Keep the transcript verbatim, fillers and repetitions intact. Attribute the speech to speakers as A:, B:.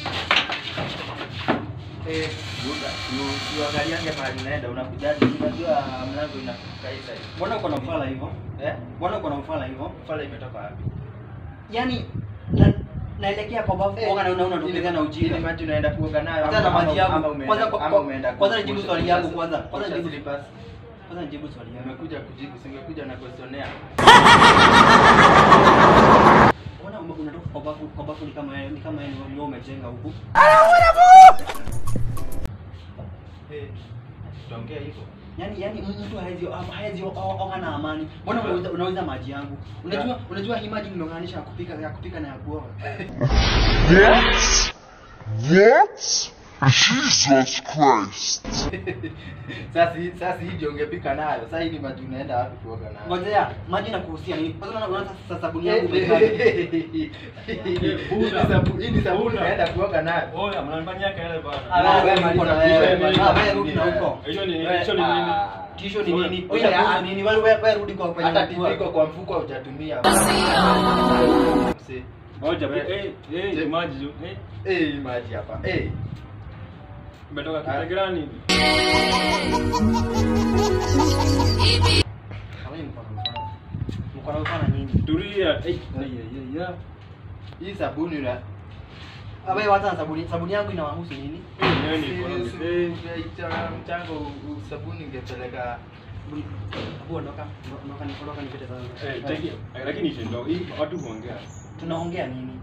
A: Eh, Buda, usiangaliange mahali unaenda, unakujaje? Unajua mlango inafunguka hii side.
B: Mbona uko na ufala hivyo?
A: Eh?
B: Mbona uko na ufala hivyo?
A: Ufala imetoka wapi?
B: Yaani na naelekea kwa bafu kuoga na unaona unatokea na ujinga.
A: Ni maji unaenda kuoga nayo
B: Hata na maji yangu. Kwanza
A: ama umeenda.
B: kwanza nijibu swali yangu kwanza. Kwanza
A: Kwanza
B: nijibu
A: slippers.
B: kwanza nijibu swali yangu.
A: Nimekuja kujibu, singekuja na questionnaire.
B: Mbona unatoka kwa bafu kwa bafu ni kama ni kama yeye ndio umejenga huku?
A: Eh. Tuongea hivyo.
B: Yaani yaani mtu haezi haezi oga na amani. Mbona unauza unauza maji yangu? Unajua unajua hii maji nimeunganisha kupika ya kupika na ya kuoga.
C: What? What? Jesus Christ.
A: Sasa sasa hii ndio ungepika nayo. Sasa hii ni maji unaenda wapi kuoga nayo?
B: Ngojea, maji na kuhusia nini? Kwanza unaona sasa sabuni yangu umekata.
A: Hii ni sabuni unaenda kuoga nayo.
D: Oya, mnanifanyia kelele bana.
B: Ah, wewe uko na wewe. Ah, wewe rudi na huko.
D: Hiyo ni hicho ni nini?
B: Tisho ni nini? Wewe nini? Wewe wewe rudi kwa kwenye.
A: Hata tiko kwa mfuko hujatumia.
D: Moja eh eh maji jo. Eh
A: eh maji hapa. Eh.
D: Umetoka Kitegrani hivi.
B: Kama ni mkono mkono. Mkono mkono nini?
D: Tulia. Eh ya ya.
A: Hii sabuni una
B: Awe wacha sabuni. Sabuni yangu inawahusu nini?
D: Nani
A: eh mchango sabuni ingepeleka
B: Hapo ondoka. Ondoka ni ondoka ni pete sana.
D: eh take lakini ndio hii watu huongea.
B: Tunaongea nini?